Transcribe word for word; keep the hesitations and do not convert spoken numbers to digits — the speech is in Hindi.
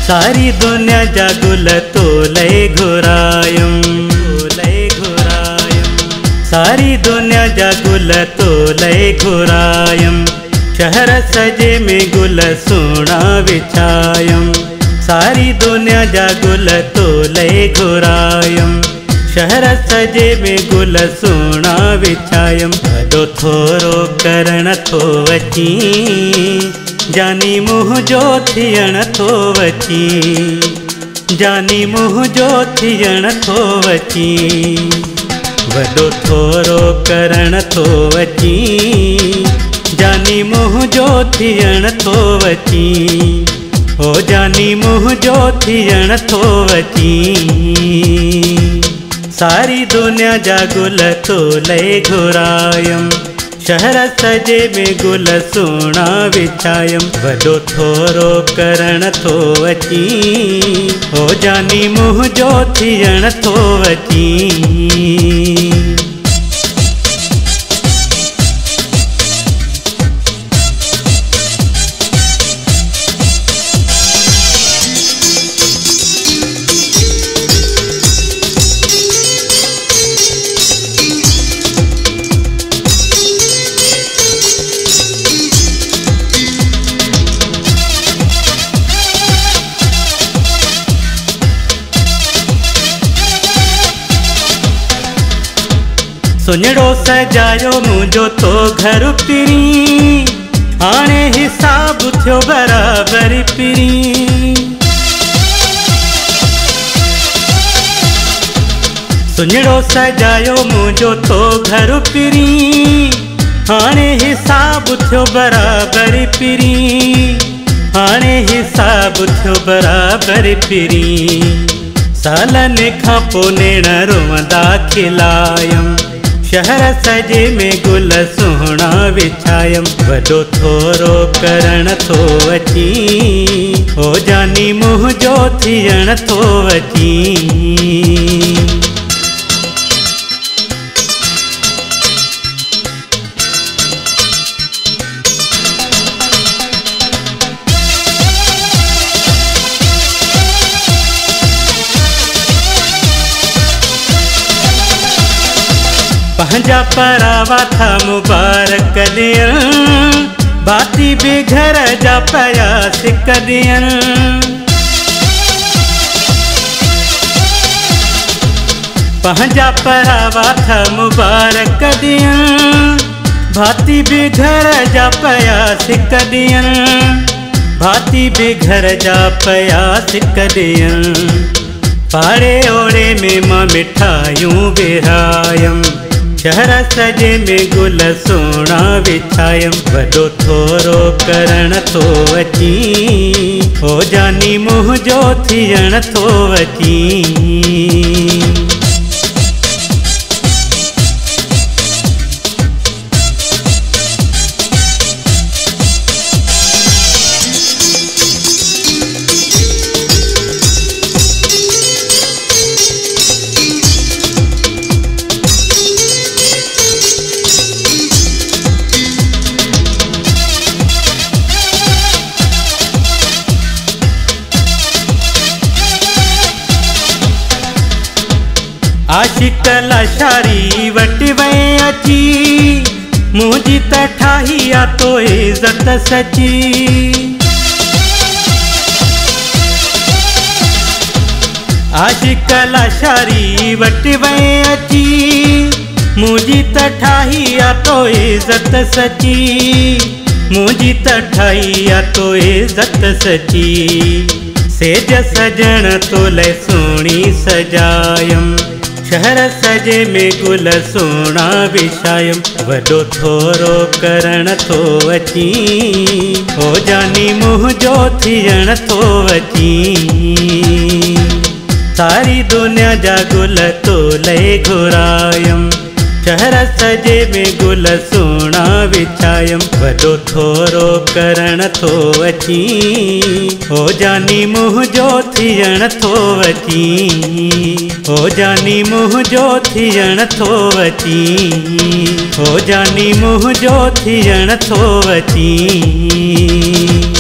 सारी दुनिया जा गुल तोले घुरायम तोले घुरायम सारी दुनिया जा गुल तोले घुरायम शहर सजे में गुल सोना विछायम सारी दुनिया जा गुल तोले घुरायम शहर सजे में गुल सोना विछायम वॾो थोरो करण थो अची जानी मुँह जो थियण थो अची जानी मुँह जो थियण थो अची वॾो थोरो करण थो अची जानी मुँह जो थियण थो अची ओ जानी मुँह जो थियण थो अची सारी दुनिया जा गुल तोले घुरायम शहर सजे में गुल सोना विछायम वॾो थोरो करण थो अची ओ जानी मुँह जो थियण थो अची सुञड़ो सजायो मुझो तो घर पिरी हाणे हिसाब थियो बराबर पिरी सुञड़ो सजायो मुझो तो घर पिरी हाणे हिसाब थियो बराबर पिरी हाणे हिसाब थियो बराबर पिरी सालनि खां पोइ नेण रोवंदा खिलायम शहर सजे में गुल सोना विछायम वॾो थोरो करण थो अची ओ जानी मुँह जो थियण थो अची पंहिंजा परावा था मुबारक ॾियण भाती बि घर जा प्रयास कॾियण पंहिंजा परावा था मुबारक ॾियण भाती बि घर जा प्रयास कॾियण भाती बि घर जा प्रयास कॾियण पाड़े ओड़े में मां मिठाइयूं विरायम शहर सजे में गुल सोना विछायम वॾो थोरो करण थो अची ओ जानी मुँह जो थियण थो अची आशिक लाशारी वटि वै अची मुंहिंजी त ठाही आ तो इज़त सची आशिक लाशारी वटि वै अची मुंहिंजी त ठाही आ तो इज़त सची मुंहिंजी त ठाही आ तो इज़त सची सेज सजण तो ले सोणी सजायम शहर सजे में गुल सोना विछायम वॾो थोरो करण थो अची ओ जानी मुँह जो थियण थो अची सारी दुनिया जा गुल तोले घुरायम शहर सजे में गुल सोना विछायम वॾो थोरो करण थो अची ओ जानी मुँह जो थियण थो अची ओ जानी मुँह जो थियण थो अची ओ जानी मुँह जो थियण थो अची